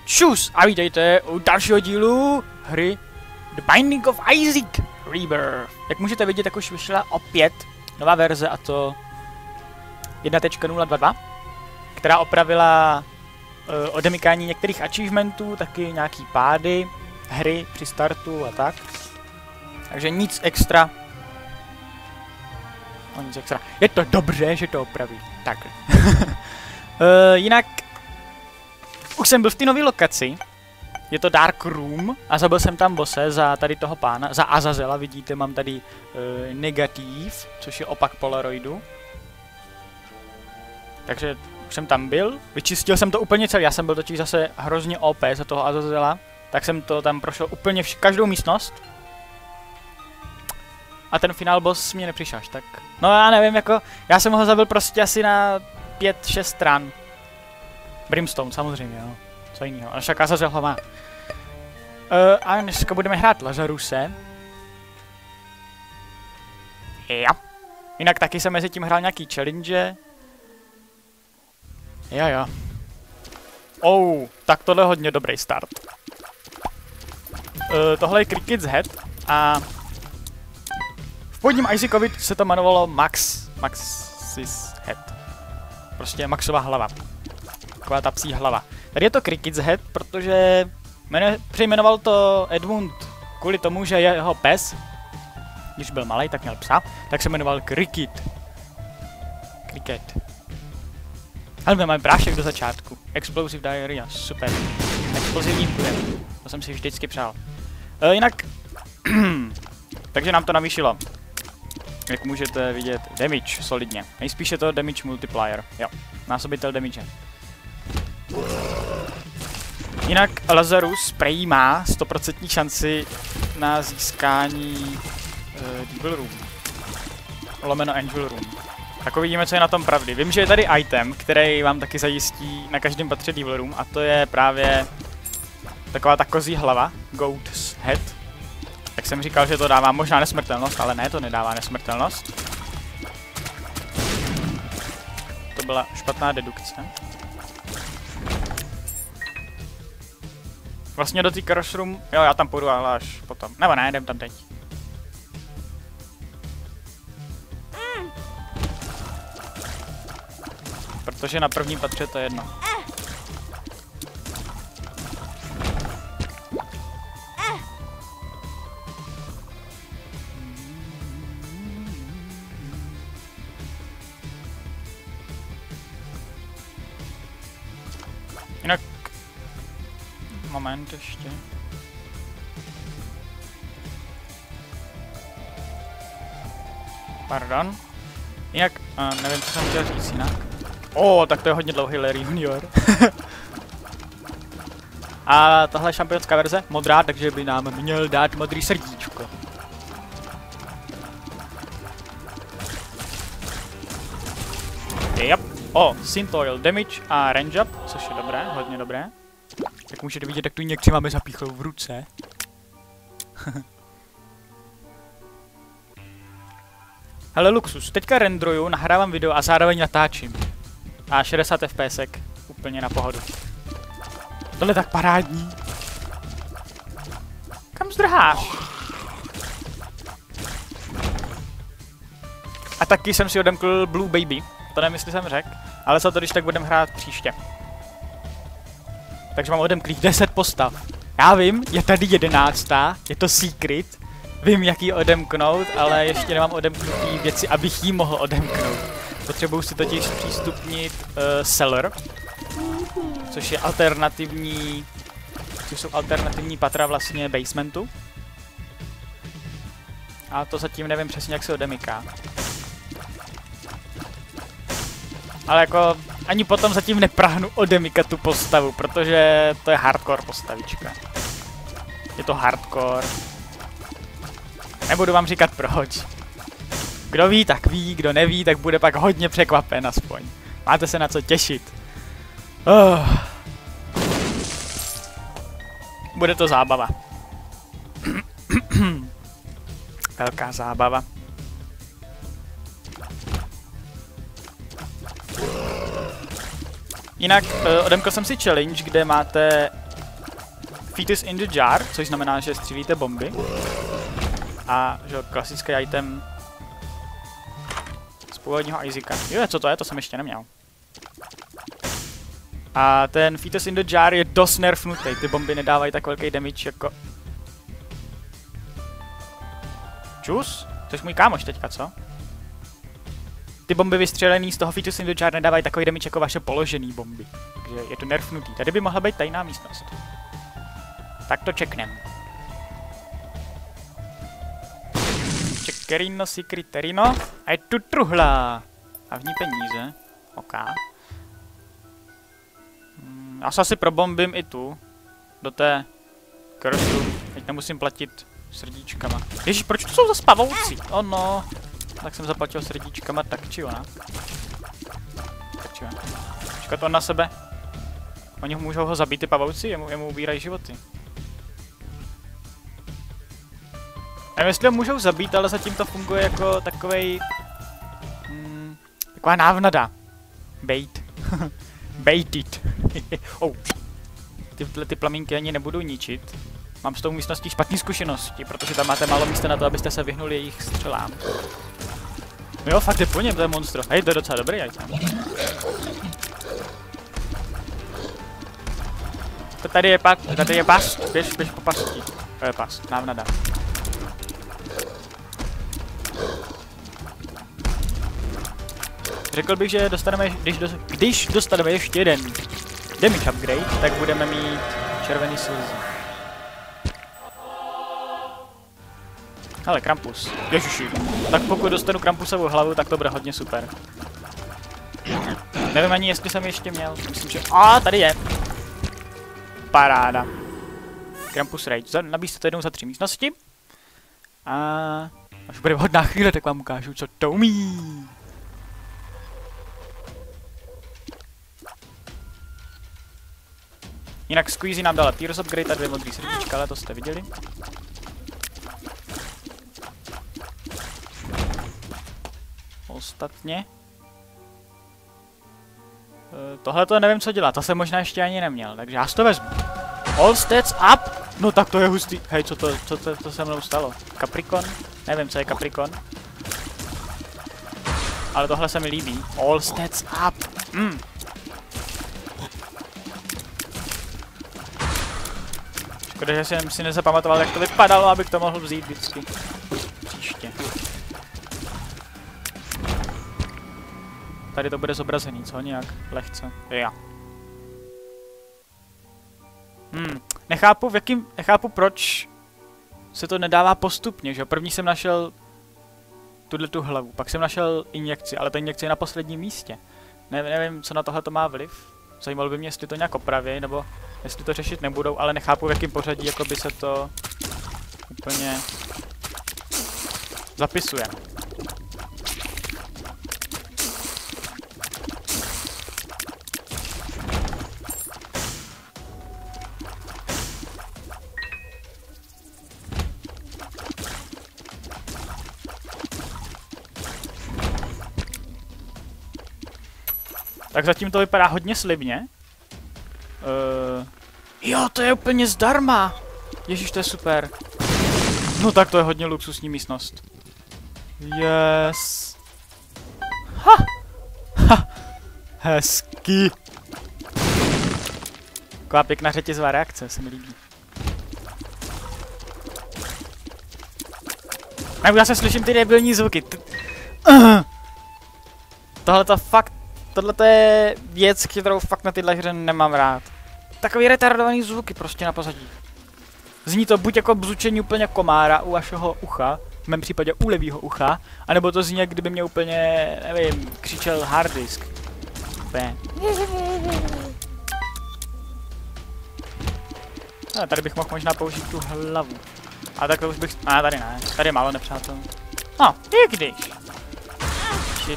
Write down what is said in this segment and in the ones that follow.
Čus a vítejte u dalšího dílu hry The Binding of Isaac Rebirth. Jak můžete vidět, tak už vyšla opět nová verze, a to 1.022, která opravila odemykání některých achievementů, taky nějaký pády hry při startu a tak. Takže nic extra. No nic extra. Je to dobře, že to opraví. Takhle. Jinak už jsem byl v té nové lokaci. Je to Dark Room a zabil jsem tam bose za tady toho pána, za Azazela. Vidíte, mám tady negativ, což je opak Polaroidu. Takže už jsem tam byl, vyčistil jsem to úplně celý, já jsem byl totiž zase hrozně OP za toho Azazela, tak jsem to tam prošel úplně každou místnost. A ten final boss mě nepřišel až tak. No já nevím, jako, já jsem ho zabil prostě asi na 5-6 stran. Brimstone, samozřejmě, jo. Co jiného, ale však Azazel ho má. A dneska budeme hrát Lazaruse. Jo. Jinak taky jsem mezi tím hrál nějaký challenge. Jo. Tak tohle je hodně dobrý start. Tohle je Cricket's Head a v původním Isaacovi se to jmenovalo Max's Head. Prostě Maxova hlava. Taková ta psí hlava. Tady je to Cricket's Head, protože přejmenoval to Edmund kvůli tomu, že jeho pes, když byl malej, tak měl psa, tak se jmenoval Cricket. Ale my máme prášek do začátku. Explosive diarrhea, super. Explozivní průjem. To jsem si vždycky přál. Jinak, takže nám to navýšilo. Jak můžete vidět, damage solidně. Nejspíš je to damage multiplier. Jo, násobitel damage. Jinak Lazarus prej má 100% šanci na získání Devil Room. Lomeno Angel Room. Tak uvidíme, co je na tom pravdy. Vím, že je tady item, který vám taky zajistí na každém patře Devil Room, a to je právě taková ta kozí hlava, Goat's Head. Jak jsem říkal, že to dává možná nesmrtelnost, ale ne, to nedává nesmrtelnost. To byla špatná dedukce. Vlastně do té Cross Room, jo, já tam půjdu, ale až potom. Nebo ne, jdem tam teď. Protože na prvním patře to je jedno. Jinak... Moment ještě. Pardon. Jinak, nevím, co jsem chtěl říct jinak. Tak to je hodně dlouhý Larry Junior. A tahle je šampionská verze, modrá, takže by nám měl dát modrý srdíčko. Yep. Synth Oil, damage a range up, což je dobré, hodně dobré. Jak můžete vidět, tak tu někdy máme zapíchlou v ruce. Hele luxus, teďka renderuju, nahrávám video a zároveň natáčím. A 60 fps, úplně na pohodu. Tohle je tak parádní. Kam zdrháš? A taky jsem si odemkl Blue Baby. To nevím, jestli jsem řekl, ale za to, když tak budeme hrát příště. Takže mám odemklých 10 postav. Já vím, je tady 11. Je to secret. Vím, jak ji odemknout, ale ještě nemám odemknutý věci, abych ji mohl odemknout. Potřebuji si totiž zpřístupnit cellar, což je alternativní, jsou alternativní patra vlastně basementu. A to zatím nevím přesně, jak se odemyká. Ale jako ani potom zatím neprahnu odemykat tu postavu, protože to je hardcore postavička. Je to hardcore. Nebudu vám říkat proč. Kdo ví, tak ví, kdo neví, tak bude pak hodně překvapen aspoň. Máte se na co těšit. Bude to zábava. Velká zábava. Jinak odemkl jsem si challenge, kde máte Fetus in the jar, což znamená, že střílíte bomby. A že klasický item z původního Isaaca. Jo, co to je? To jsem ještě neměl. A ten Fetus in the jar je dost nerfnutý. Ty bomby nedávají tak velký damage jako... Čus? Jsi můj kámoš teďka, co? Ty bomby vystřelený z toho Fetus in the jar nedávají takový damage jako vaše položený bomby. Takže je to nerfnutý. Tady by mohla být tajná místnost. Tak to čeknem. Čekerino, secreterino. A je tu truhla. A v ní peníze. OK. Já se asi probombím i tu. Do té cursu. Teď nemusím platit srdíčkama. Ježíš, proč to jsou zase pavouci? No. Tak jsem zaplatil srdíčkama, tak či ona. Tak či ona. Počkat on na sebe. Oni můžou ho zabít, ty pavouci, jemu ubírají životy. Nevím, jestli ho můžou zabít, ale zatím to funguje jako takovej... taková návnada. Bait. Baited. Oh. Ty plamínky ani nebudu ničit. Mám s tou místností špatné zkušenosti, protože tam máte málo místa na to, abyste se vyhnuli jejich střelám. No jo, fakt je po něm, to je monstro. Hej, to je docela dobrý item. Tady je pas, běž po pasti. To je pas, návnada. Řekl bych, že dostaneme, když dostaneme ještě jeden damage upgrade, tak budeme mít červený slzy. Ale Krampus. Ježiši. Tak pokud dostanu Krampusovou hlavu, tak to bude hodně super. Nevím ani, jestli jsem ještě měl. Myslím, že... tady je. Paráda. Krampus Rage. Nabízte to jednou za 3 místnosti. A až bude vhodná chvíle, tak vám ukážu, co to umí. Jinak Squeezy nám dala Tears upgrade a 2 modrý srdíčka, ale to jste viděli. Ostatně. Tohle to nevím, co dělá, to jsem možná ještě ani neměl, takže já si to vezmu. All stats up! No tak to je hustý. Hej, co se mnou stalo? Capricorn? Nevím, co je Capricorn. Ale tohle se mi líbí. All stats up! Škoda, že jsem si nezapamatoval, jak to vypadalo, abych to mohl vzít vždycky. Příště. Tady to bude zobrazený, co? Nějak lehce. Jo. Nechápu, proč se to nedává postupně, že? První jsem našel tu hlavu, pak jsem našel injekci, ale ta injekce je na posledním místě. Nevím, co na tohle to má vliv. Zajímalo by mě, jestli to nějak opraví, nebo jestli to řešit nebudou, ale nechápu, v jakém pořadí jako by se to úplně zapisuje. Tak zatím to vypadá hodně slibně. Jo, to je úplně zdarma! Ježíš, to je super. No tak to je hodně luxusní místnost. Yes. Ha! Hezky. Taková pěkná řetězová reakce, se mi líbí. Nebo já se slyším ty debilní zvuky. Tohle je věc, kterou fakt na tyhle hře nemám rád. Takový retardovaný zvuky prostě na pozadí. Zní to buď jako bzučení úplně komára u vašeho ucha, v mém případě u levýho ucha, anebo to zní, jak kdyby mě úplně, nevím, křičel harddisk. No, tady bych mohl možná použít tu hlavu. A tak to už bych... tady ne, tady je málo nepřátel. No, i když. Shit.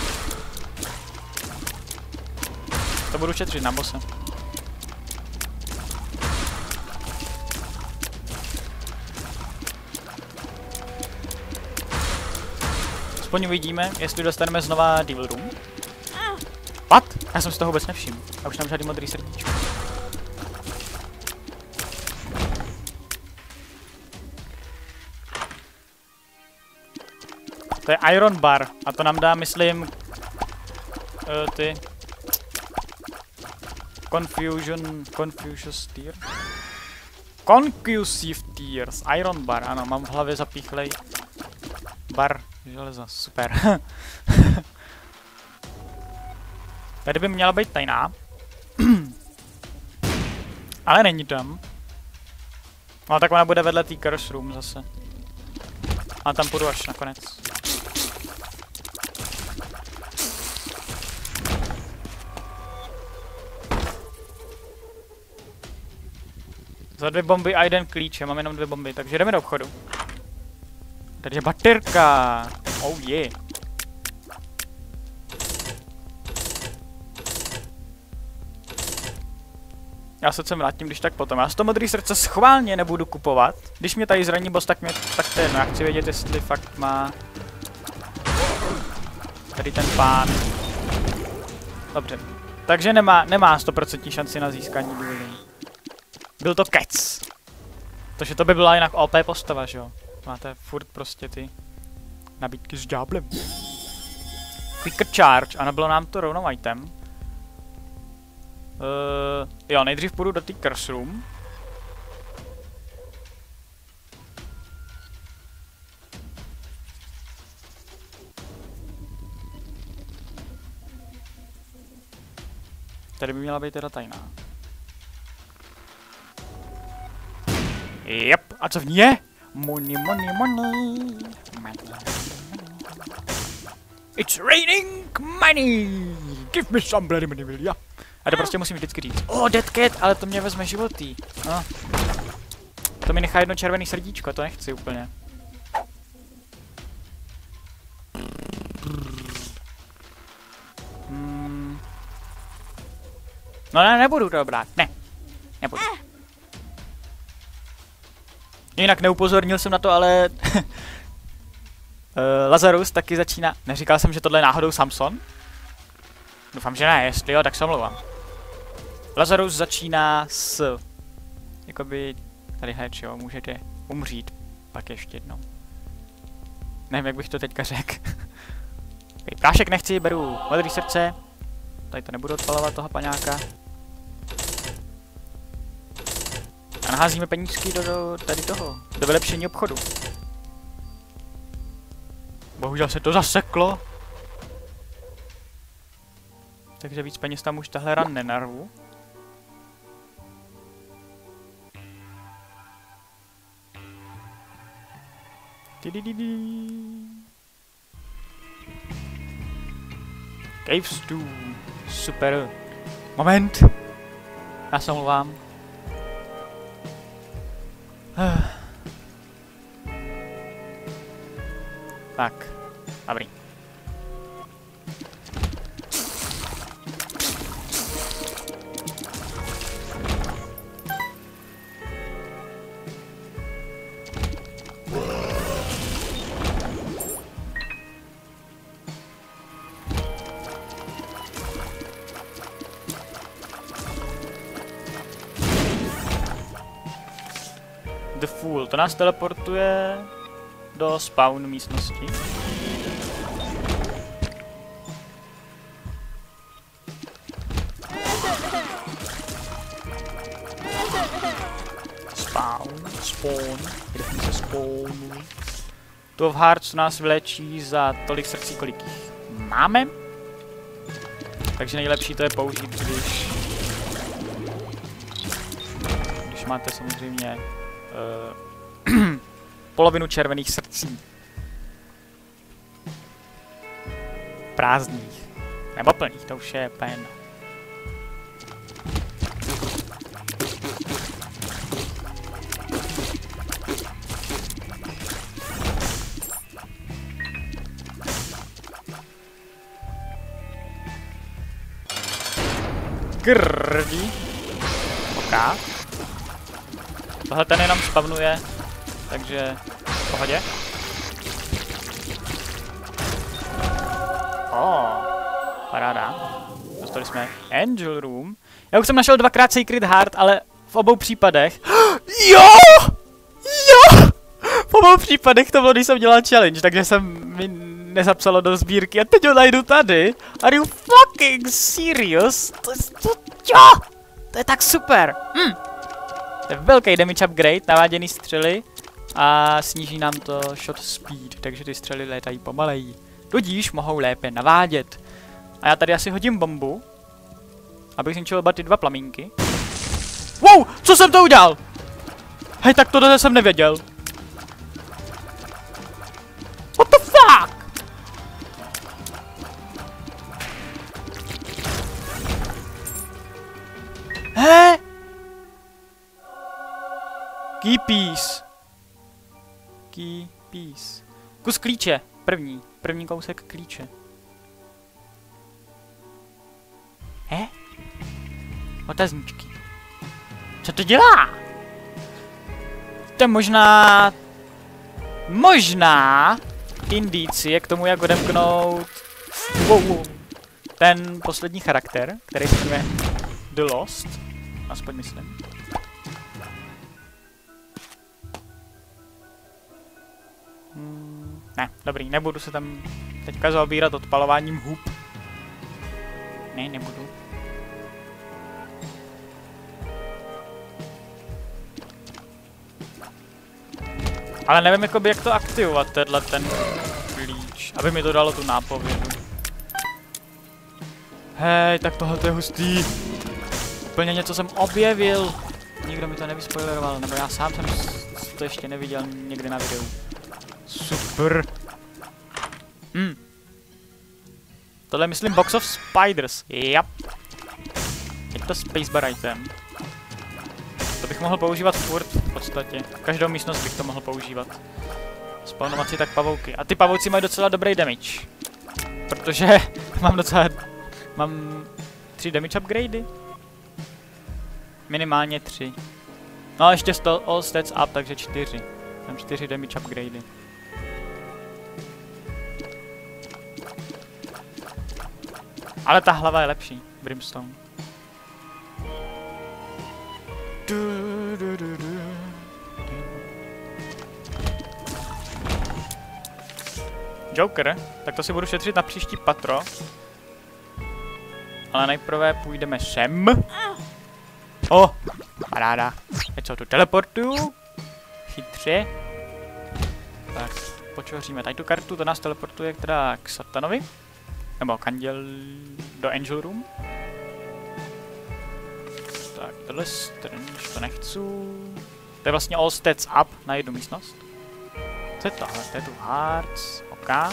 To budu šetřit na bose. Aspoň uvidíme, jestli dostaneme znova Devil Room. What? Já jsem si toho vůbec nevšiml. A už nám žádný modrý srdíčko. To je Iron Bar a to nám dá, myslím, ty Concussive Tears, Iron Bar, ano, mám v hlavě zapíchlej bar železa, super. Tady by měla být tajná. Ale není tam. No tak ona bude vedle té Curse Room zase. A tam půjdu až nakonec. Za 2 bomby a 1 klíč, já mám jenom 2 bomby, takže jdeme do obchodu. Tady je baterka. Oh yeah. Já se sem vrátím, když tak potom. Já si to modrý srdce schválně nebudu kupovat. Když mě tady zraní boss, tak to je jedno. Já chci vědět, jestli fakt má tady ten pán. Dobře. Takže nemá 100% šanci na získání důvěry. Byl to kec. Protože to by byla jinak OP postava, že jo? Máte furt prostě ty nabídky s ďáblem. Quicker Charge, a nebylo nám to rovnou item. Jo, nejdřív půjdu do té Curse Room. Tady by měla být teda tajná. Yep, a co v ní je? Money, money, money. It's raining money. Give me some bloody money, will ya? A to prostě musím vždycky říct. Oh, Dead Cat, ale to mě vezme životy. No. To mi nechá jedno červený srdíčko, to nechci úplně. No ne, nebudu to brát, ne. Nebudu. Jinak neupozornil jsem na to, ale Lazarus taky začíná. Neříkal jsem, že tohle je náhodou Samson? Doufám, že ne, jestli jo, tak se omlouvám. Lazarus začíná s... Jakoby... Tady heč, jo, můžete umřít. Pak ještě jednou. Nevím, jak bych to teďka řekl. Prášek nechci, beru modrý srdce. Tady to nebudu odpalovat, toho paňáka. A naházíme penízky do tady toho. Do vylepšení obchodu. Bohužel se to zaseklo. Takže víc peněz tam už tahle ran nenarvu. Cave Stew. Super. Moment. Já se omlouvám. Tak. Dobrý. The Fool, to nás teleportuje do spawn místnosti. Spawn, kde se spawnu. To v Hearts nás vylečí za tolik srdcí, kolik jich máme. Takže nejlepší to je použít, když máte samozřejmě polovinu červených srdcí. Prázdných. Nebo plných, to už je pen. Grdí. OK. Tohle ten jenom spavnuje, takže v pohodě. Paráda. Dostali jsme Angel Room. Já už jsem našel 2x Sacred Heart, ale v obou případech... Jo! Jo! V obou případech to bylo, když jsem dělal challenge, takže jsem mi nezapsalo do sbírky a teď ho najdu tady. Are you fucking serious? To je tak super. To je velký damage upgrade, naváděný střely a sníží nám to shot speed, takže ty střely létají pomaleji. Tudíž mohou lépe navádět. A já tady asi hodím bombu, abych zničil oba ty dva plamínky. Wow, co jsem to udělal? Hej, tak tohle jsem nevěděl. What the fuck? Hé? Key piece. Key piece. Kus klíče. První kousek klíče. Hé? Otazníčky. Co to dělá? To je možná indicie k tomu, jak odemknout ten poslední charakter, který se jmenuje The Lost. Aspoň myslím. Ne, dobrý, nebudu se tam teďka zaobírat odpalováním hub. Ne, nebudu. Ale nevím, jakoby, jak to aktivovat, ten klíč, aby mi to dalo tu nápovědu. Hej, tak tohle je hustý. Úplně něco jsem objevil. Nikdo mi to nevyspoileroval, nebo já sám jsem to ještě neviděl někdy na videu. Super. Tohle je, myslím, Box of Spiders. Yep. Je to spacebar item. To bych mohl používat furt v podstatě. Každou místnost bych to mohl používat. Spawnovat si tak pavouky. A ty pavouci mají docela dobrý damage. Protože mám 3 damage upgradey. Minimálně 3. No a ještě all stats up, takže 4. Mám 4 damage upgradey. Ale ta hlava je lepší. Brimstone. Joker, tak to si budu šetřit na příští patro. Ale nejprve půjdeme sem. Paráda. Teď se tu teleportuju. Chytře. Tak, počoříme tady tu kartu, to nás teleportuje teda k Satanovi. Nebo k do Angel Room. Tak, tohle strange, to nechci. To je vlastně all stats up na jednu místnost. Co je tohle? To je tu hearts. OK. A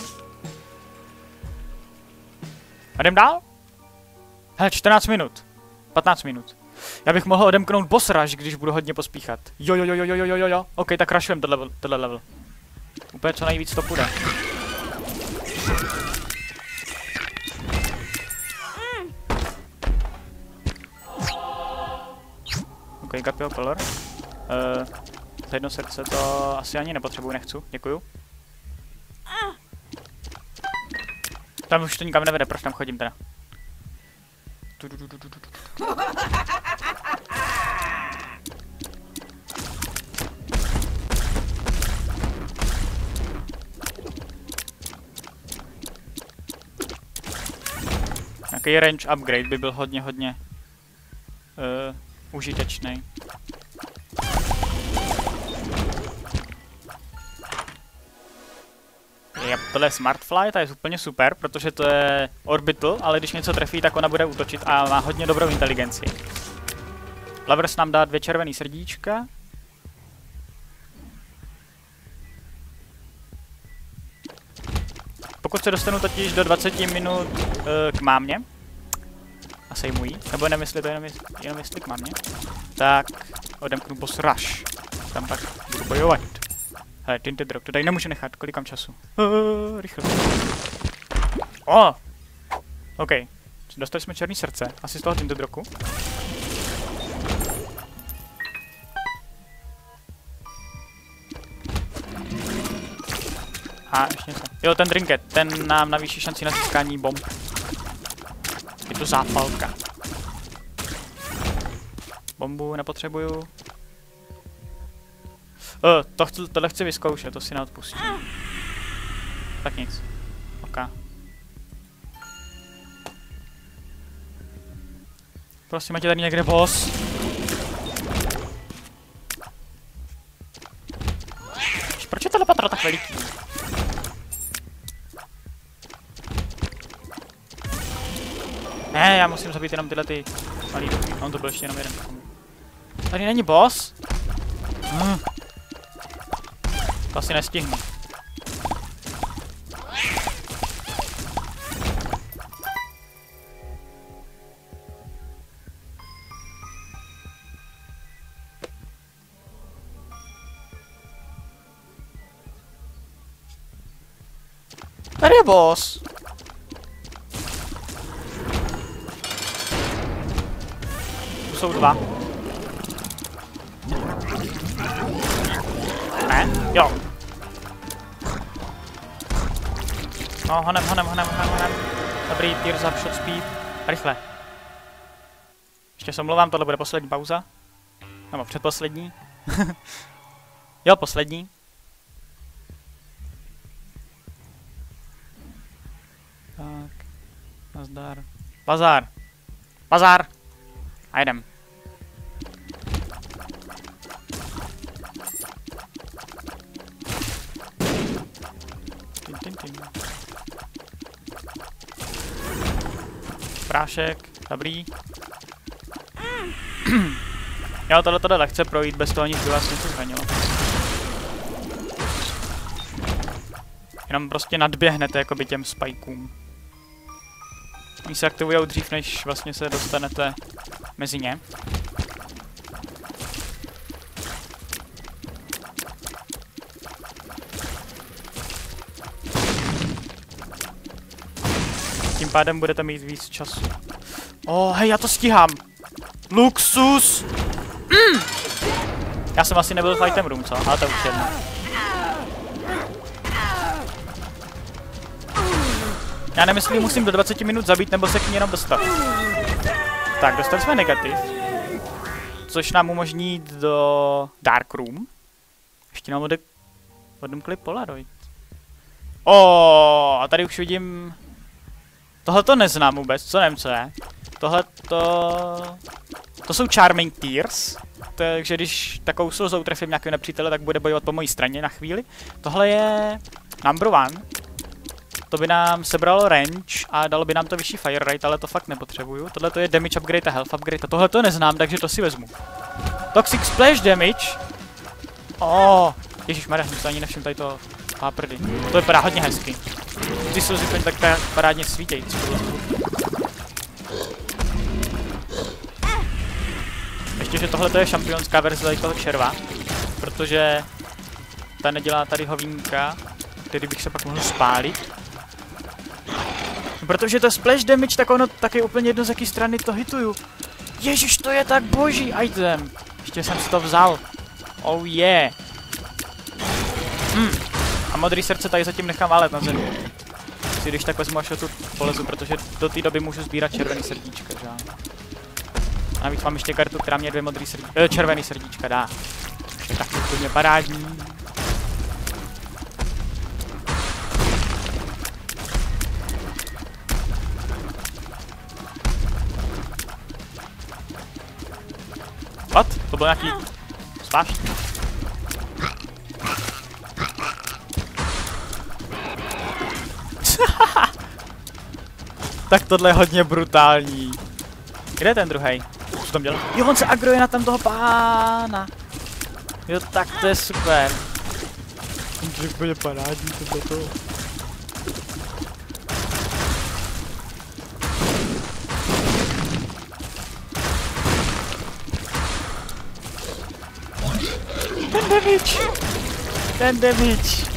jdem dál? Hele, 14 minut. 15 minut. Já bych mohl odemknout boss rush, když budu hodně pospíchat. Jo. OK, tak rushujem tohle level. Úplně co nejvíc to půjde. OK, got your color. Za jedno srdce to asi ani nepotřebuji, nechci. Děkuju. Tam už to nikam nevede, proč tam chodím teda? Nějaký range upgrade by byl hodně užitečný. Tohle je Smartfly, ta je úplně super, protože to je orbital, ale když něco trefí, tak ona bude útočit a má hodně dobrou inteligenci. Lovers nám dá 2 červený srdíčka. Pokud se dostanu totiž do 20 minut k mámě a sejmují, nebo nevím, jestli to jenom jestli k mámě, tak odemknu boss rush. Tam pak budu bojovat. Hele, Tinted Rock, to tady nemůžu nechat, kolikám času. Rychle. OK. Dostali jsme černý srdce, asi z toho Tinted Rocku. A ještě něco. Jo, ten trinket, ten nám navýší šanci na získání bomb. Je to zápalka. Bombu nepotřebuju. Tohle chci vyzkoušet, to si neodpustím. Tak nic. Stovka. Prosím, ať je tady někde boss. Proč je tohle patro tak veliký? Ne, já musím zabít jenom tyhle ty malý doby. On to byl ještě jenom jeden. Tady není boss? To asi nestihnu. Tady je boss. Tu jsou dva. Ne? Jo. No, honem. Dobrý, tears up, shot speed. Rychle. Ještě se omlouvám, tohle bude poslední pauza. Nebo předposlední. Jo, poslední. Tak. Nazdar. Bazar. Bazar. A jedem. Prášek, dobrý. Jo, tohle to lehce projít bez toho, aniž by vás něco zranilo. Jenom prostě nadběhnete jakoby těm spajkům. Oni se aktivujou dřív, než vlastně se dostanete mezi ně. Tím pádem budete mít víc času. Hej, já to stíhám! Luxus! Já jsem asi nebyl v item room, co? Ale to už jedno. Já nemyslím, musím do 20 minut zabít, nebo se k ní jenom dostat. Tak, dostali jsme negativ. Což nám umožní jít do Dark Room. Ještě nám odemkli Polaroid. A tady už vidím... Tohle to neznám vůbec, co nevím, co je. To jsou Charming Tears. Takže když takovou slzou trefím nějakého nepřítele, tak bude bojovat po mojí straně na chvíli. Tohle je number 1. To by nám sebralo range a dalo by nám to vyšší fire rate, ale to fakt nepotřebuju. Tohle to je damage upgrade a health upgrade a tohle to neznám, takže to si vezmu. Toxic splash damage. Ježišmarja, jsem se ani nevšiml tady to páprdy. To vypadá hodně hezky. Ty jsou úplně tak parádně svítějící. Ještě, že tohle je šampionská verze tady toho červa, protože ta nedělá tady hovínka, který bych se pak mohl spálit. Protože to splash damage, tak ono taky úplně jedno z jaký strany to hituju. Ježiš, to je tak boží item. Ještě jsem si to vzal. Oh yeah. A modrý srdce tady zatím nechám válet na zemi. Si když tak vezmu, až tu polezu, protože do té doby můžu sbírat červený srdíčka, že ano. A navíc mám ještě kartu, která mě 2 červený srdíčka dá. Je tak úplně parádní. What? To byl nějaký zvláštní. Tak tohle je hodně brutální. Kde je ten druhej? Co tam dělal? Jo, on se agruje na tam toho pána. Jo, tak to je super. To je úplně parádní tohleto. Ten damage.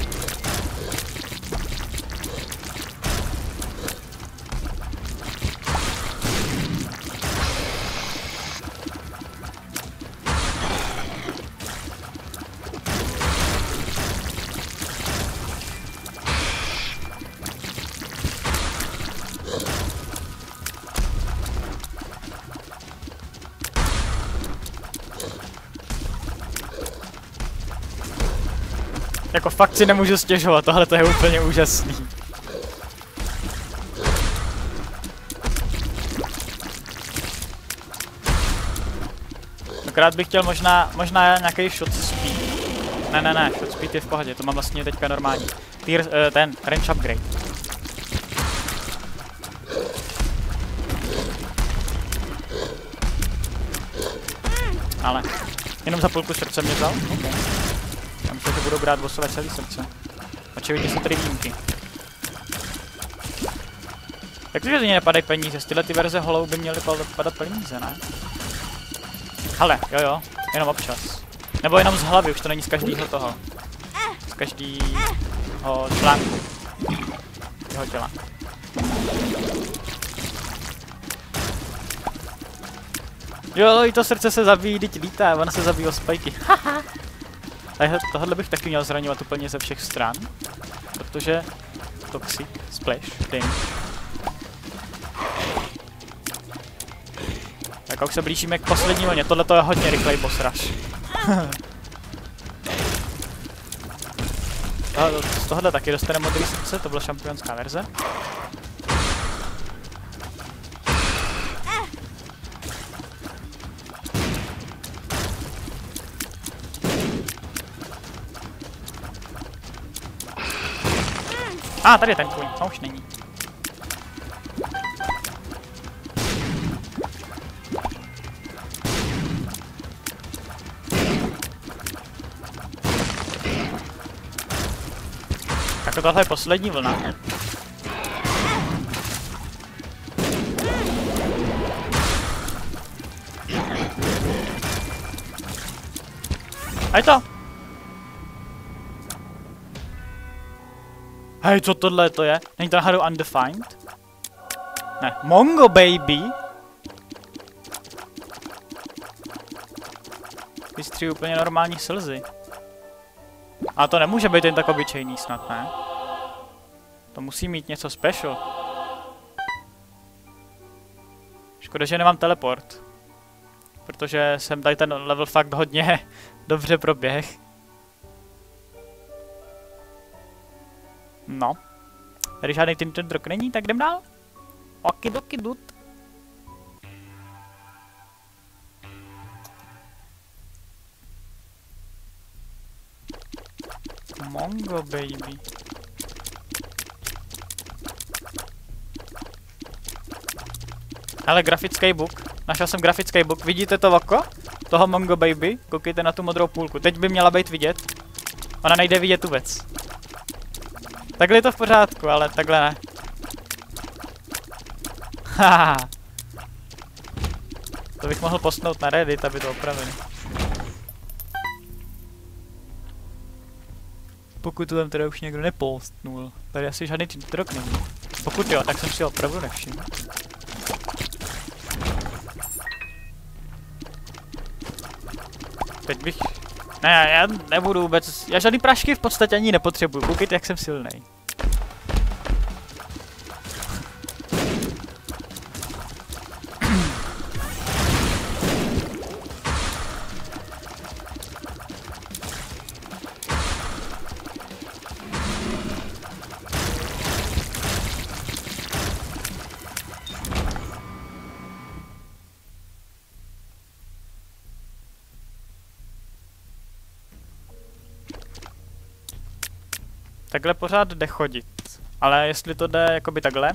Jako fakt si nemůžu stěžovat, tohle to je úplně úžasný. Akorát bych chtěl možná nějaký shot speed. Ne, shot speed je v pohodě, to mám vlastně teďka normální. Ten range upgrade. Ale jenom za půlku srdce mě vzal? Okay. Já myslím, že budou brát bossové celý srdce. Očividně jsou tady výjimky. Takže z ní nepadají peníze, z tyhle ty verze holou by měly padat peníze, ne? Hele, jo, jenom občas. Nebo jenom z hlavy, už to není z každého toho. Z každého článku. Jeho těla. Jo, i to srdce se zabíjí, teď lítá, ono se zabíjí o spajky. Haha. Tohle bych taky měl zraňovat úplně ze všech stran. Protože toxic, splash, damage. Tak a už se blížíme k poslední vlně, tohle je hodně rychlej boss rush. Z tohohle taky dostane modrý srdce, to byla šampionská verze. Tady je ten tvůj, a už není. Tak tohle je poslední vlna. A je to! Hej, co tohle to je? Není to náhodou Undefined? Ne, Mongo Baby? Vystříjí úplně normální slzy. A to nemůže být jen tak obyčejný snad, ne? To musí mít něco special. Škoda, že nemám teleport. Protože jsem tady ten level fakt hodně dobře proběh. No. Tady žádný Tinted Rock není, tak jdem dál. Okidoki dut. Mongo Baby. Ale grafický book. Našel jsem grafický book. Vidíte to oko? Toho Mongo Baby. Koukejte na tu modrou půlku. Teď by měla být vidět. Ona nejde vidět vůbec. Takhle je to v pořádku, ale takhle ne. Haha. To bych mohl postnout na Reddit, aby to opravili. Pokud to tam teda už někdo nepostnul. Tady asi žádný Tinted není. Pokud jo, tak jsem si ho opravdu nevšiml. Teď bych... Ne, já nebudu vůbec... Já žádný prášky v podstatě ani nepotřebuju. Koukejte, jak jsem silnej. Takhle pořád jde chodit, ale jestli to jde jakoby takhle,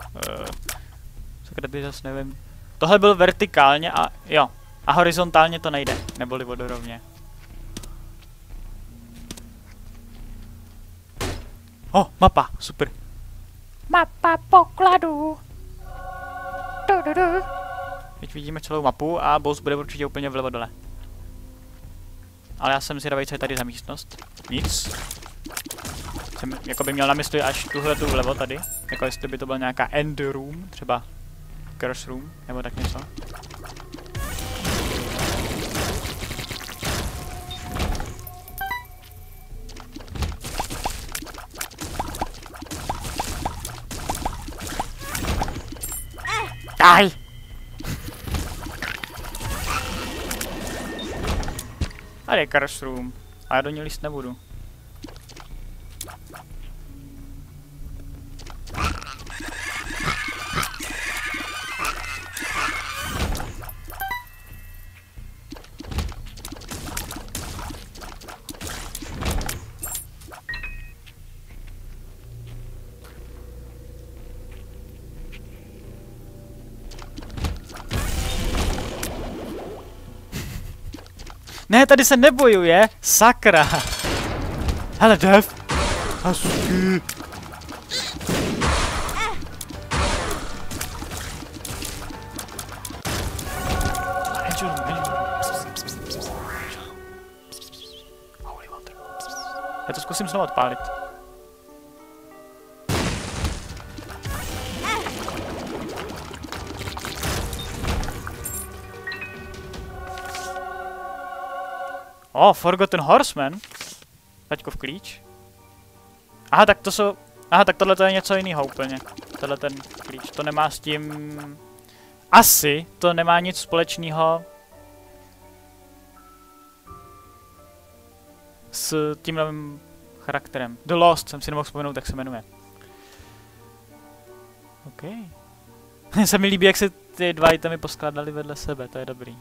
kde by zase nevím. Tohle byl vertikálně a jo, a horizontálně to nejde, neboli vodorovně. Mapa, super. Mapa pokladu. Teď vidíme celou mapu a boss bude určitě úplně vlevo dole. Ale já jsem zvědavý, co je tady za místnost. Nic. Jsem jako by měl na mysli až tuhle tu vlevo tady. Jako jestli by to byl nějaká end room, třeba curse room, nebo tak něco. Aj! Tady je curse room, a já do ní líst nebudu. Ne, tady se nebojuje. Sakra. Hele, Dev. Hezky. Já to zkusím znovu odpálit. Forgotten Horseman. Taťkov klíč. Aha, tak to jsou... Aha, tak tohle je něco jiného úplně. Tohle ten klíč. To nemá s tím... Asi to nemá nic společného s tím novým charakterem. The Lost, jsem si nemohl vzpomenout, jak se jmenuje. OK. Se mi líbí, jak se ty dva itemy poskládaly vedle sebe, to je dobrý.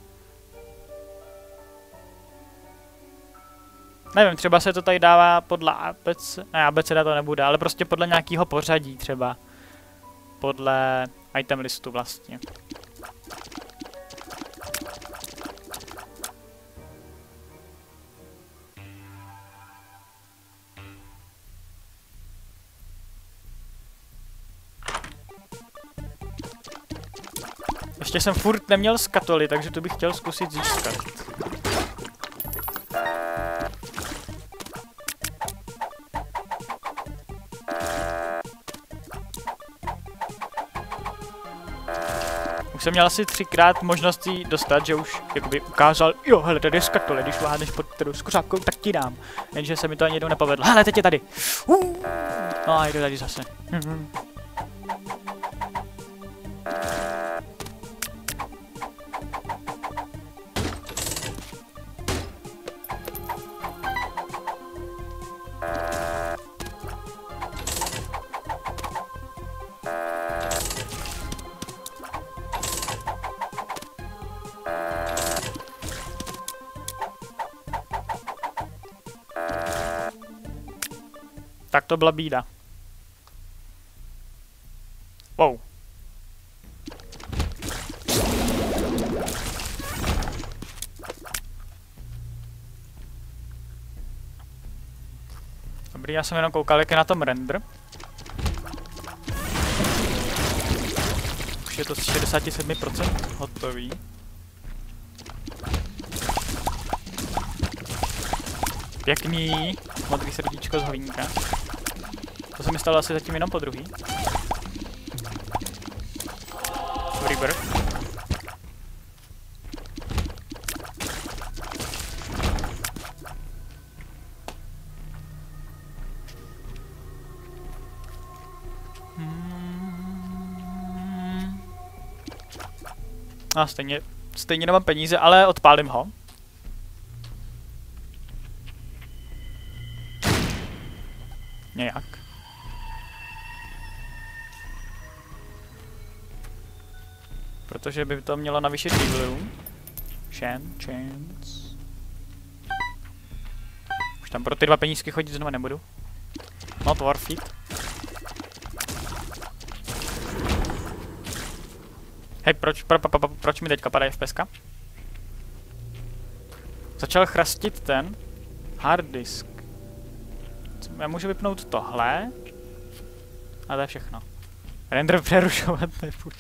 Nevím, třeba se to tady dává podle ABC, ne, abeceda to nebude, ale prostě podle nějakého pořadí třeba. Podle item listu vlastně. Ještě jsem furt neměl skatoly, takže to bych chtěl zkusit získat. Už jsem měl asi 3krát možnost jí dostat, že už jakoby ukázal, jo, hele, tady je skatole, když vládneš pod kterou skořápkou, tak ti dám. Jenže se mi to ani jednou nepovedlo. Hele, teď je tady. No a jdu tady zase. Tak to byla bída. Wow. Dobrý, já jsem jenom koukal, jak je na tom render. Už je to z 67% hotový. Pěkný modrý srdíčko z hlínka. To se mi stalo asi zatím jenom po druhý. Freebird. A stejně nemám peníze, ale odpálím ho. Nějak. Protože by to mělo navýšit levelů. Chance. Už tam pro ty dva penízky chodit znovu nebudu. Not worth it. Hej, proč mi teďka padají FPSka? Začal chrastit ten hard disk. Já můžu vypnout tohle. A to je všechno. Render přerušovat nebudu.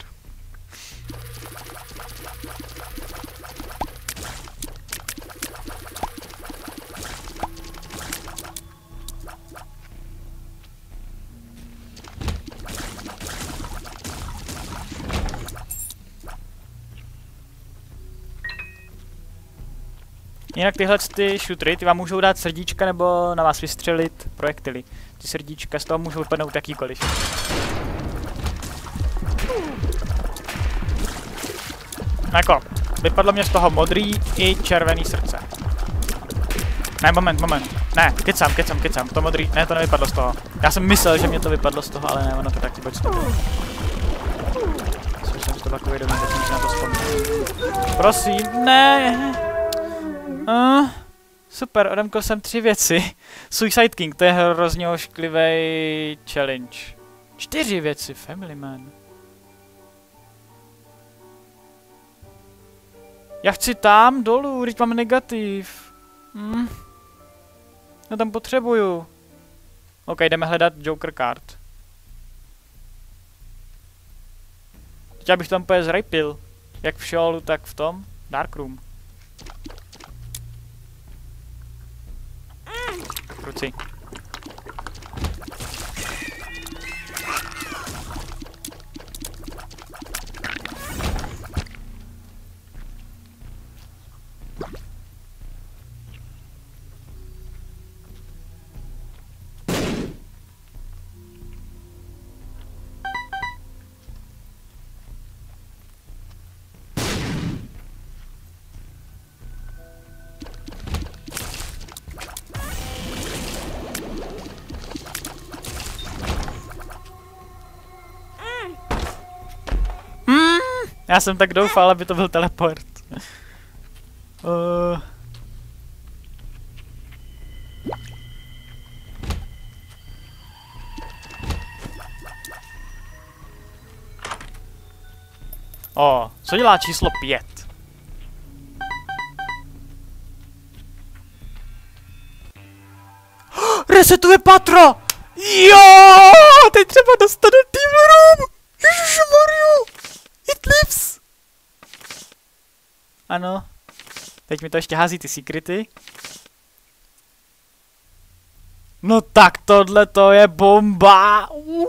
Jinak tyhle ty šutry, ty vám můžou dát srdíčka nebo na vás vystřelit projektily. Ty srdíčka z toho můžou vypadnout jakýkoliv. Jako, vypadlo mě z toho modrý i červený srdce. Ne, moment. Ne, kecám, to modrý, ne, to nevypadlo z toho. Já jsem myslel, že mě to vypadlo z toho, ale ne, ono to taky pojď z toho. Myslím, že to takový domů, tak jsem si na to vzpomněl. Prosím, ne. Super, odemkl jsem 3 věci. Suicide King, to je hrozně ošklivý challenge. 4 věci, Family Man. Já chci tam dolů, teď mám negativ. Já tam potřebuju. OK, jdeme hledat Joker card. Teď abych tam úplně zrejpil. Jak v Sheolu, tak v tom Darkroom. Kruci. Já jsem tak doufal, aby to byl teleport. Co dělá číslo 5? Resetuje patro! Jo! Teď třeba dostat do Devil Room! Ježišmarju! It lives! Ano. Teď mi to ještě hází ty secrety. No tak tohle to je bomba!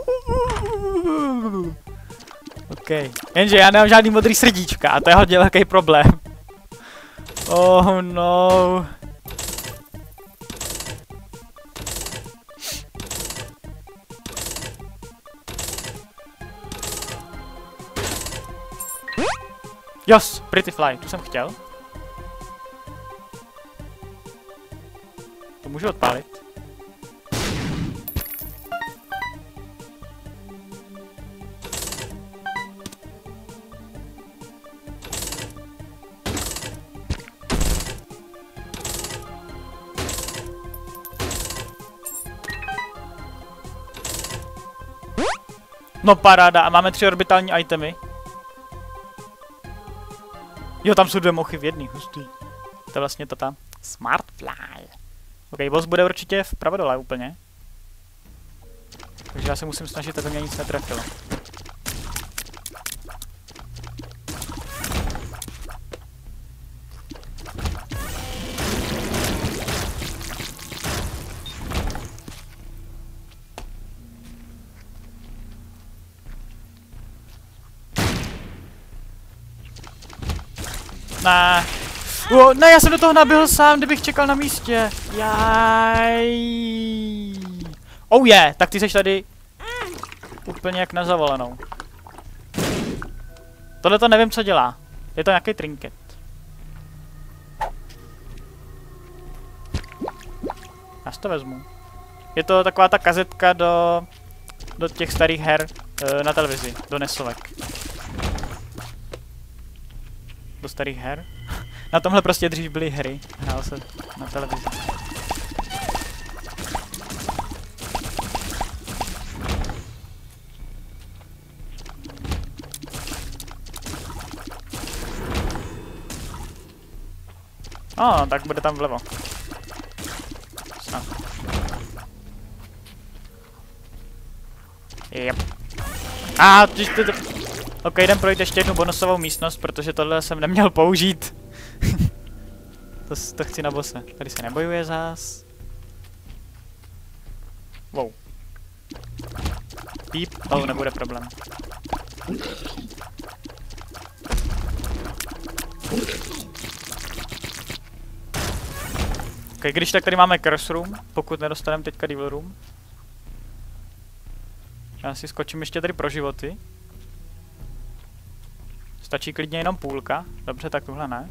OK. Jenže já nemám žádný modrý srdíčka a to je hodně velký problém. Oh no. Jos, Pretty Fly, tu jsem chtěl. To můžu odpálit. No paráda, a máme 3 orbitální itemy. Jo, tam jsou 2 mochy v jedný, hustý. To je vlastně to tam. Smart Fly. OK, boss bude určitě vpravo dole úplně. Takže já se musím snažit, aby mě nic netrefilo. Ne. Ne, já jsem do toho naběhl sám, kdybych čekal na místě. Jaj. Oh yeah, tak ty seš tady úplně jak na zavolenou. Tohle to nevím, co dělá. Je to nějaký trinket. Já si to vezmu. Je to taková ta kazetka do těch starých her na televizi, do nesovek. Do starých her. Na tomhle prostě dřív byly hry. Hrál se na televizi. Tak bude tam vlevo. Snad. Yep. OK, jdem projít ještě jednu bonusovou místnost, protože tohle jsem neměl použít. to chci na bose. Tady se nebojuje zás. Wow. Píp, nebude problém. OK, když tak tady máme Curse Room, pokud nedostaneme teďka Devil Room. Já si skočím ještě tady pro životy. Stačí klidně jenom půlka. Dobře, tak tuhle ne.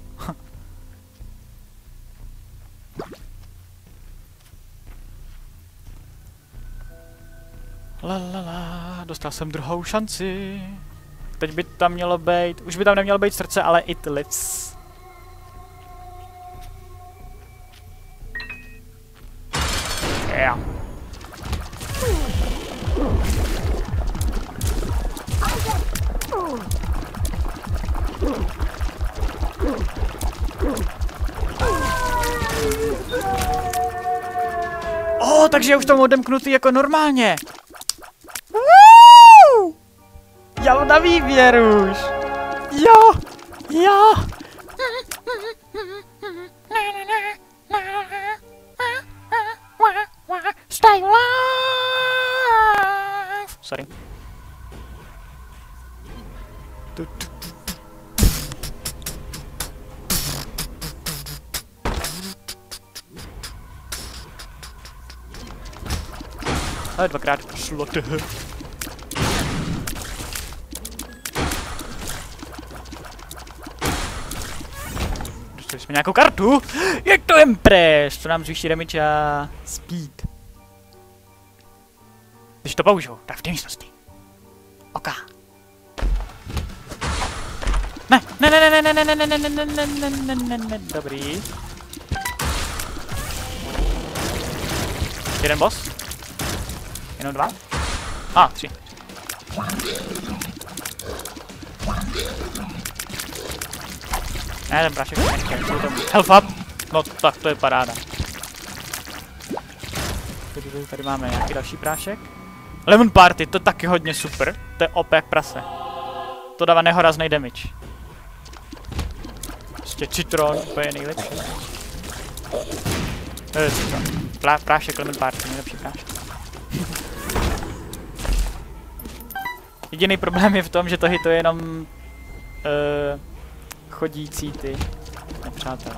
Dostal jsem druhou šanci. Teď by tam mělo být, už by tam nemělo být srdce, ale it lives. Yeah. takže já už tomu odemknutý jako normálně. Já mám na výběr už. Jo, jo. Stay alive. Sorry. Ale dvakrát šlo. Dostali jsme nějakou kartu. Je to Empress, co nám zvýší damage a speed. Když to použiju, tak v té místnosti. OK. Ne, dobrý. Jeden boss? Jenom dva? A, 3. Ne, ten prášek nechtěl, health up! No tak to je paráda. Tady máme nějaký další prášek. Lemon Party, to je taky hodně super. To je OP jak prase. To dává nehorazný damage. Prostě citron, úplně nejlepší. Citron. Prášek Lemon Party, nejlepší prášek. Jediný problém je v tom, že to hituje jenom chodící ty nepřátelé.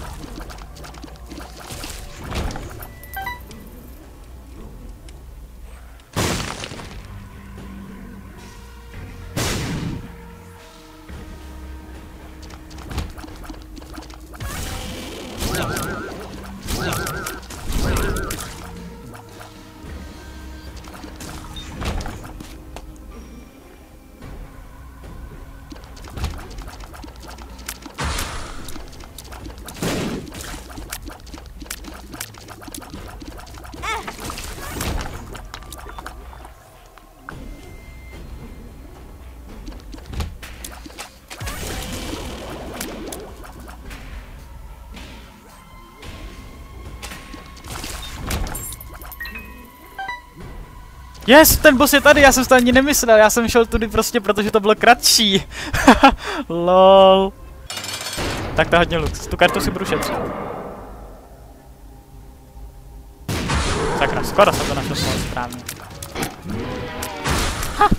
Yes, ten boss je tady, já jsem to ani nemyslel, já jsem šel tudy prostě, protože to bylo kratší. Lol. Tak to hodně lux, tu kartu si budu šetřit. Sakra, skoro jsem to našel správně. Ha.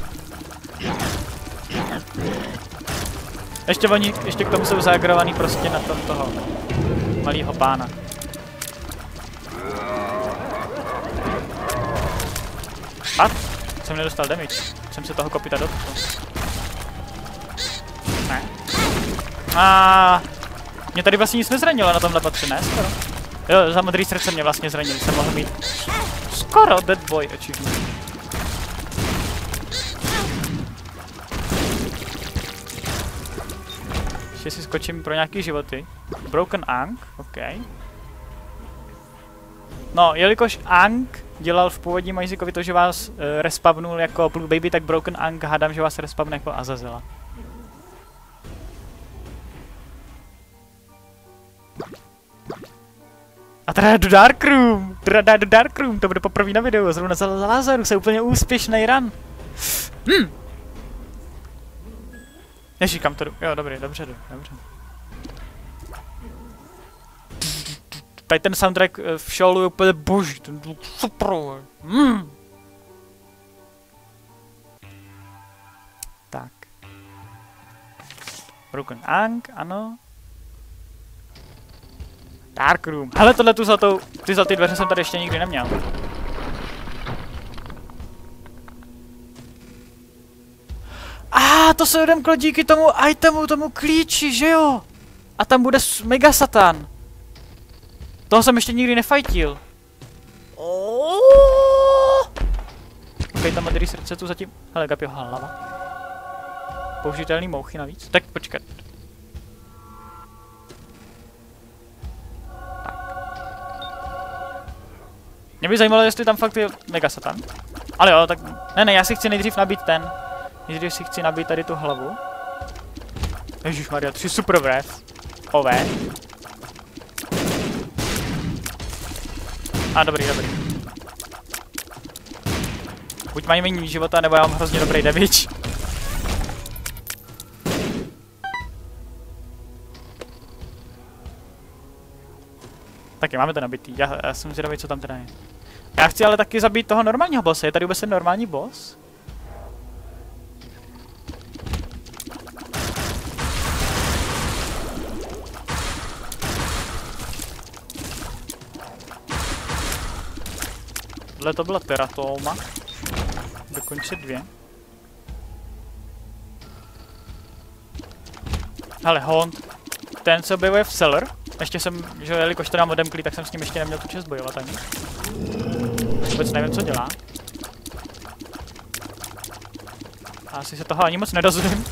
Ještě k tomu jsou zaagrovaný prostě na tom toho malýho pána. A? Jsem nedostal damage. Jsem se toho kopita dotkl. Ne. A mě tady vlastně nic nezranilo na tomhle patře, ne? Skoro. Jo, za modrý srdce mě vlastně zranil. Jsem mohl mít skoro Dead Boy achievement. Ještě si skočím pro nějaký životy. Broken Ankh, OK. No, jelikož Ankh dělal v původním Isaacovi to, že vás respavnul jako Blue Baby, tak Broken Ankh hádám, že vás respavne jako Azazela. A teda do Darkroom! Do Darkroom, to bude poprvé na videu, zrovna za Lazaru, se úplně úspěšný run. Ježi, kam to jdu? Jo, dobrý, dobře jdu, dobře. Tady ten soundtrack v Shoalu je úplně boží, ten byl super. Tak. Broken Ankh, ano. Darkroom. Hele, tohle ty zlaté dveře jsem tady ještě nikdy neměl. To se odemklo díky tomu itemu, tomu klíči, že jo? A tam bude Mega Satan. Toho jsem ještě nikdy nefajtil. Ok, tam modrý srdce tu zatím. Hele, Gapio hlava. Použitelný mouchy navíc. Tak počkat. Tak. Mě by zajímalo, jestli tam fakt je Mega Satan. Ale jo, tak. Ne, já si chci nejdřív nabít ten. Nejdřív si chci nabít tady tu hlavu. Ježišmarja, 3 super breath. A dobrý. Buď mají méně života, nebo já mám hrozně dobrý damage. Taky máme to nabitý, já jsem zvědavý, co tam teda je. Já chci ale taky zabít toho normálního bosse, je tady vůbec ten normální boss? Tohle to byla teratoma. Dokonce 2. Hele, Hond, ten se objevuje v Cellar. Ještě jsem, že jelikož to nám odemklí, tak jsem s ním ještě neměl tu čest bojovat ani. Vůbec nevím, co dělá. A asi se toho ani moc nedozvím.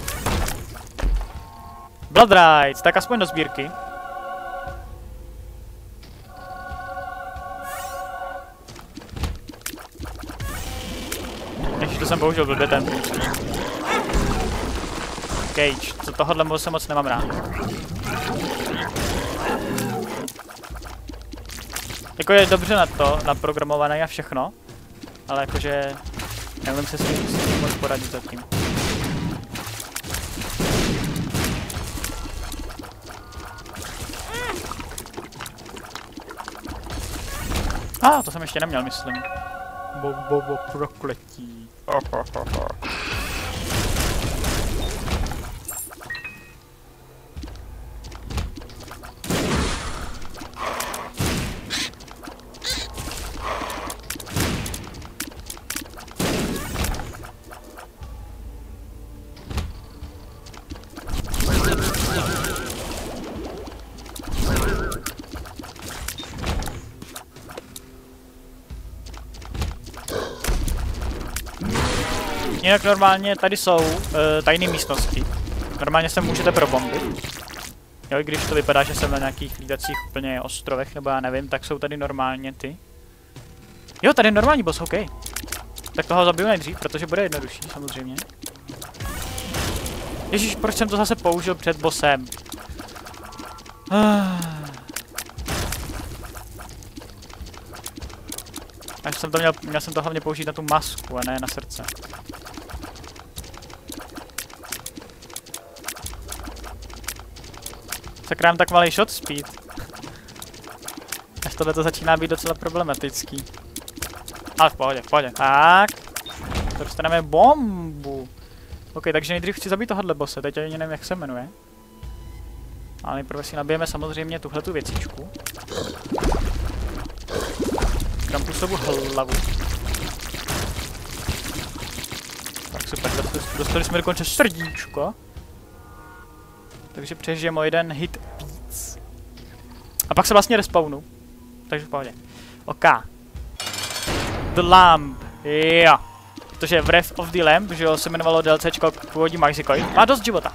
Blood Rights, tak aspoň do sbírky. Ještě to jsem použil blbě ten průčí. Cage, co tohohle se moc nemám rád. Jako je dobře na to, naprogramované a všechno, ale jakože nevím se s tím moc poradit zatím. To jsem ještě neměl, myslím. Prokletí. Jinak normálně tady jsou tajné místnosti. Normálně se můžete probombit. Jo, i když to vypadá, že jsem na nějakých lídacích úplně ostrovech, nebo já nevím, tak jsou tady normálně ty. Jo, tady je normální boss, OK. Tak toho zabiju nejdřív, protože bude jednodušší, samozřejmě. Ježíš, proč jsem to zase použil před bossem? Až jsem to měl jsem to hlavně použít na tu masku a ne na srdce. Sakra, mám tak malý shot speed. Až tohle to začíná být docela problematický. Ale v pohodě, v pohodě. Tak. Dostaneme bombu. OK, takže nejdřív chci zabít tohohle bosse, teď ani nevím, jak se jmenuje. Ale nejprve si nabijeme samozřejmě tuhletu věcičku. Krampusovu hlavu. Tak super, dostali jsme dokonce srdíčko. Takže přežijeme o jeden hit víc. A pak se vlastně respawnu. Takže v pohodě. OK. The Lamb. Jo. Protože Wrath of the Lamb, že jo, se jmenovalo DLCčko k původní Maxikoi. Má dost života.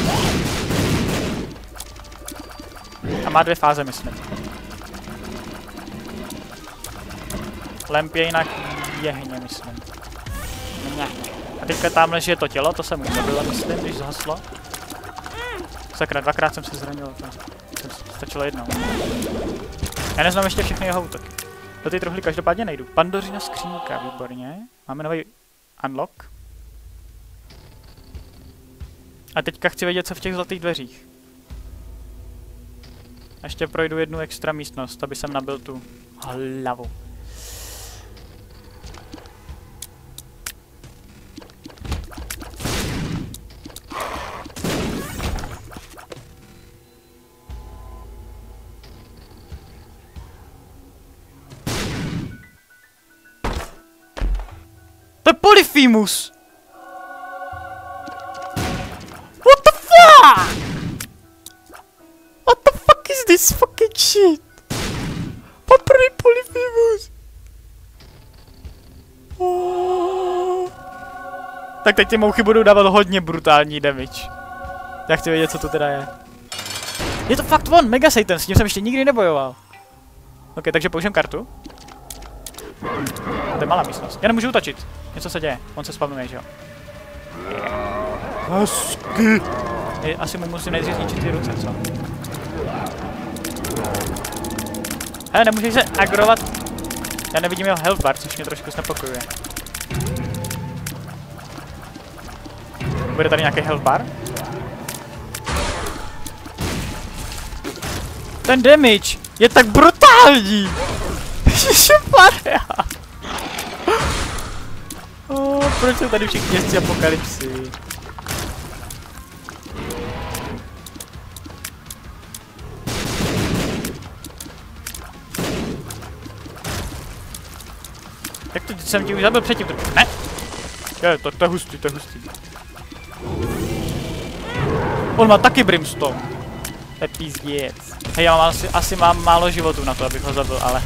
A má 2 fáze, myslím. Lamp je jinak jehně, myslím. A teďka tamhle, že je to tělo, to jsem už zabila, myslím, když zhaslo. Sakra, 2krát jsem se zranil, to stačilo jednou. Já neznám ještě všechny jeho útoky. Do té truhly každopádně nejdu. Pandořina skřínka, výborně. Máme nový unlock. A teďka chci vědět, co v těch zlatých dveřích. Ještě projdu jednu extra místnost, aby jsem nabil tu hlavu. To je Polyphemus! What the fuck? What the fuck is this fucking shit? Poprvé Polyphemus! Oh. Tak teď ty mouchy budou dávat hodně brutální damage. Já chci vědět, co to teda je. Je to fakt on, Mega Satan, s ním jsem ještě nikdy nebojoval. OK, takže použijem kartu. To je malá místnost. Já nemůžu útočit. Něco se děje. On se spavnuje, že jo? Hezky. Asi mu musím nejdřív zničit ty ruce, co? Hele, nemůžeš se agrovat. Já nevidím jeho health bar, což mě trošku znepokojuje. Bude tady nějaký health bar? Ten damage je tak brutální! Ježišmarja! Proč jsou tady všichni jezdci apokalypsy? Jak to jsem ti už zabil předtím? Ne? Je, to je hustý, to je hustý. On má taky brimstone. To je pizděc. Hej, já asi mám málo životů na to, abych ho zabil, ale...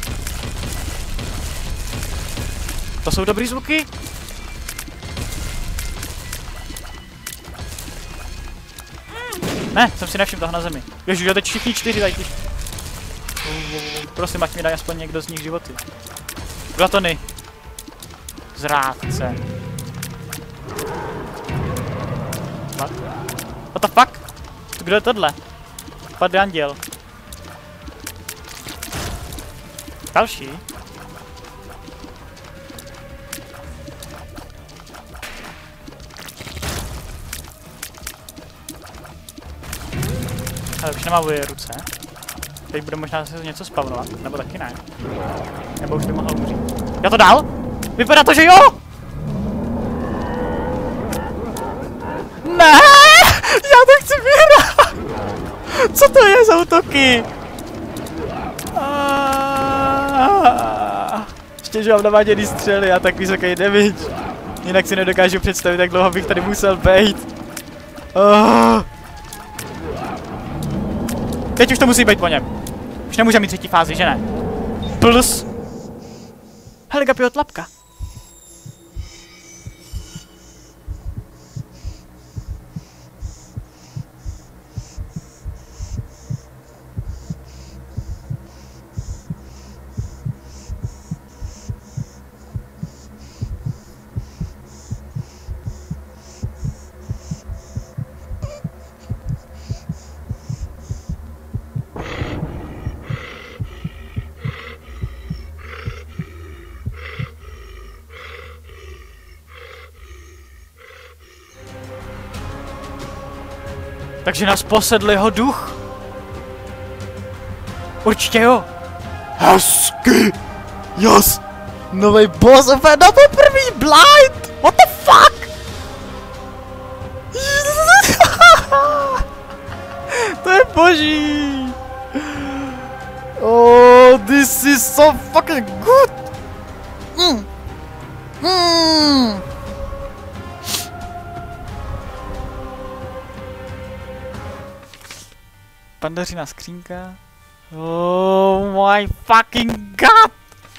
To jsou dobrý zvuky? Ne, jsem si nevšiml toho na zemi. Ježiš, já teď všichni 4 tady. Prosím, ať mi dá aspoň někdo z nich životy. Glatony. Zrádce. What the fuck? Kdo je tohle? Padl anděl. Další? Ale už nemá voje ruce. Teď bude možná se něco spawnovat, nebo taky ne. Nebo už by mohl umřít. Já to dal? Vypadá to, že jo! Ne! Já to chci vyhrát! Co to je za útoky? Ještě, že mám naváděný střely a tak vysoký damage. Jinak si nedokážu představit, jak dlouho bych tady musel bejt. Teď už to musí být po něm. Už nemůže mít třetí fázi, že ne? Plus. Hele, Gapio, tlapka. Takže nás posedl jeho duch. Určitě jo. Hezky. Yes. Nový boss opět na poprvý blind. What the fuck? To je boží. Oh, this is so fucking good. Pandařina skřínka. Oh my fucking god!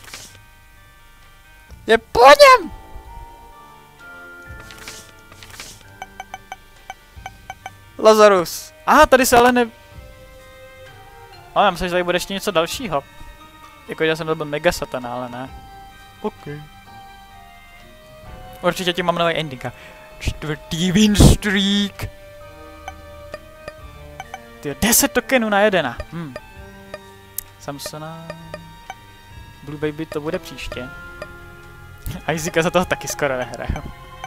Je po něm! Lazarus. Aha, tady se ale ne... Já myslím, že tady bude ještě něco dalšího. Jako já jsem to byl mega satana, ale ne. OK. Určitě tím mám nový endinga. 4. win streak. Tyjo, 10 tokenů na jedena. Samsona. Blue Baby to bude příště. A Isaaca za toho taky skoro nehraju.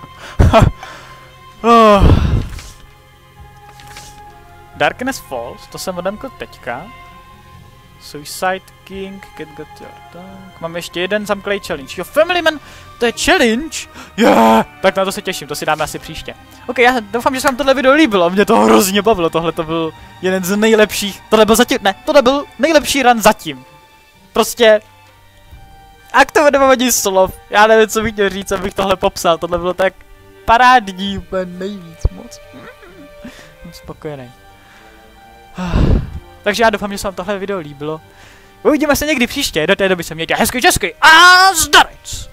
Darkness Falls, to jsem odemkl teďka. Suicide King, Get Got Your Tank. Mám ještě jeden zamklej challenge. Jo, Family Man, to je challenge? Yeah! Tak na to se těším, to si dáme asi příště. Ok, já doufám, že se vám tohle video líbilo, mě to hrozně bavilo, tohle to byl jeden z nejlepších, tohle byl zatím, ne, tohle byl nejlepší run zatím. Prostě, a k tomu nemám ani slov, já nevím, co bych měl říct, abych tohle popsal, tohle bylo tak parádní, úplně nejvíc moc. Jsem spokojený. Takže já doufám, že se vám tohle video líbilo. Uvidíme se někdy příště, do té doby se mějte hezky a zdarec!